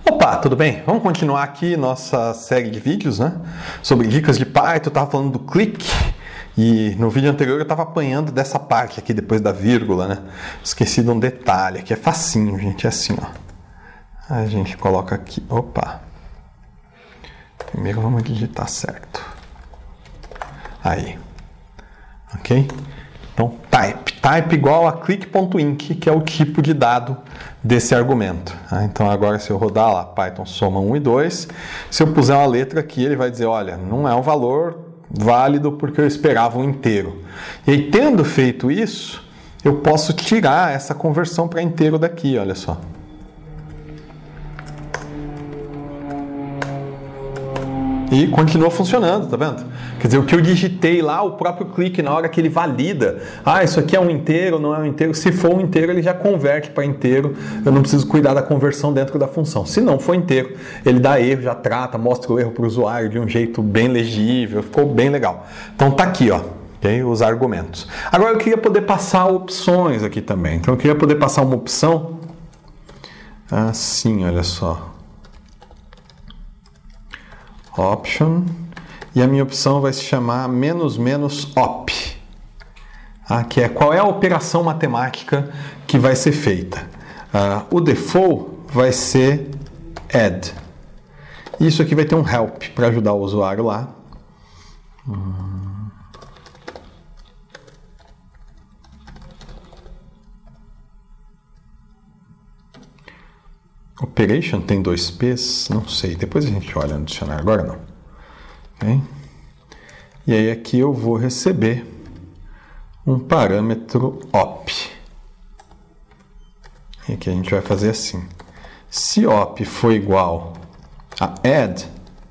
Opa, tudo bem? Vamos continuar aqui nossa série de vídeos, né? Sobre dicas de Python. Eu estava falando do click e no vídeo anterior eu estava apanhando dessa parte aqui depois da vírgula, né? Esqueci de um detalhe aqui, é facinho, gente, é assim, ó. A gente coloca aqui, opa. Primeiro vamos digitar certo. Aí, ok? Então, type igual a click.inc, que é o tipo de dado desse argumento. Então, agora se eu rodar lá, Python soma 1 e 2, se eu puser uma letra aqui, ele vai dizer, olha, não é um valor válido porque eu esperava um inteiro. E aí, tendo feito isso, eu posso tirar essa conversão para inteiro daqui, olha só. E continua funcionando, tá vendo? Quer dizer, o que eu digitei lá, o próprio clique, na hora que ele valida, isso aqui é um inteiro, não é um inteiro. Se for um inteiro, ele já converte para inteiro. Eu não preciso cuidar da conversão dentro da função. Se não for inteiro, ele dá erro, já trata, mostra o erro para o usuário de um jeito bem legível. Ficou bem legal. Então tá aqui, ó. Okay? Os argumentos. Agora eu queria poder passar opções aqui também. Então eu queria poder passar uma opção assim, olha só. Option, e a minha opção vai se chamar "-op", que é qual é a operação matemática que vai ser feita. O default vai ser add. Isso aqui vai ter um help para ajudar o usuário lá. Operation tem 2 P's? Não sei, depois a gente olha no dicionário, agora não. Okay? E aí aqui eu vou receber um parâmetro op. E aqui a gente vai fazer assim. Se op for igual a add,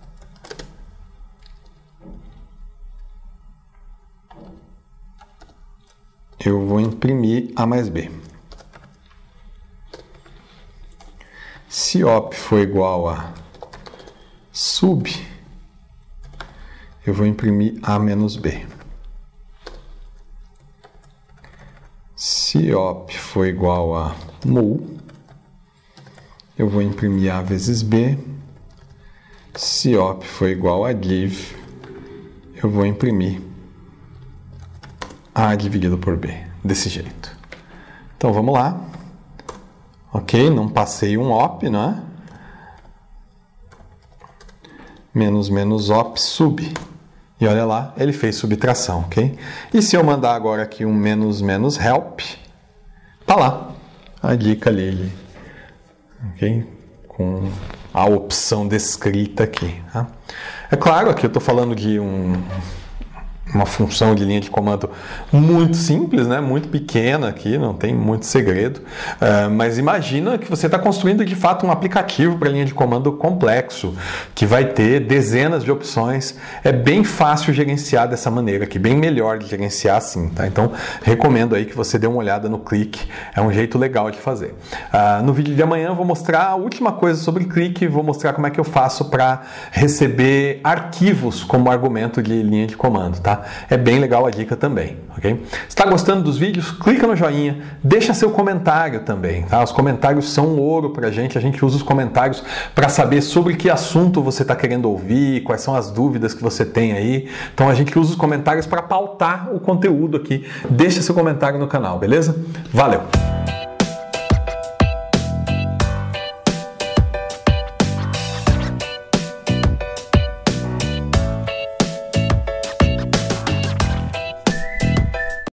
eu vou imprimir A mais B. Se op for igual a sub, eu vou imprimir A menos B. Se op for igual a mul, eu vou imprimir A vezes B. Se op for igual a div, eu vou imprimir A dividido por B, desse jeito. Então vamos lá. Ok, não passei um op, não é? Menos op sub. E olha lá, ele fez subtração, ok? E se eu mandar agora aqui um help, tá lá a dica ali, ok? Com a opção descrita aqui. Tá? É claro, aqui eu estou falando de uma função de linha de comando muito simples, né? Muito pequena aqui, não tem muito segredo, mas imagina que você está construindo de fato um aplicativo para linha de comando complexo, que vai ter dezenas de opções. É bem fácil gerenciar dessa maneira aqui, bem melhor de gerenciar assim, tá? Então recomendo aí que você dê uma olhada no click, é um jeito legal de fazer. No vídeo de amanhã eu vou mostrar a última coisa sobre click, vou mostrar como é que eu faço para receber arquivos como argumento de linha de comando, tá? É bem legal a dica também, ok? Se está gostando dos vídeos, clica no joinha, deixa seu comentário também, tá? Os comentários são ouro pra gente, a gente usa os comentários para saber sobre que assunto você está querendo ouvir, quais são as dúvidas que você tem aí. Então a gente usa os comentários para pautar o conteúdo aqui. Deixa seu comentário no canal, beleza? Valeu!